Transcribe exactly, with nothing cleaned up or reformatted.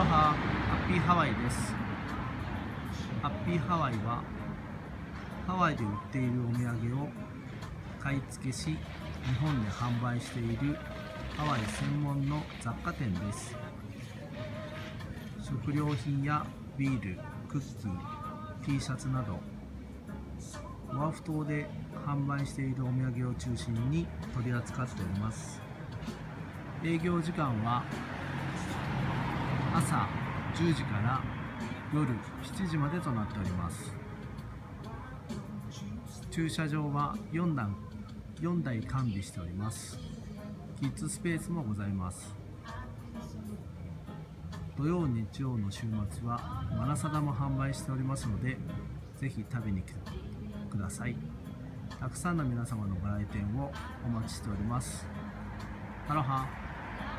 ハ、ハッピーハワイです。ハッピーハワイはハワイで売っているお土産を買い付けし、日本で販売しているハワイ専門の雑貨店です。食料品やビール、クッキー、T シャツなどオアフ島で販売しているお土産を中心に取り扱っております。営業時間は朝じゅうじから夜しちじまでとなっております。駐車場はよんだんよんだい完備しております。キッズスペースもございます。土曜日曜の週末はマラサダも販売しておりますので、ぜひ食べに来てください。たくさんの皆様のご来店をお待ちしております。アロハ。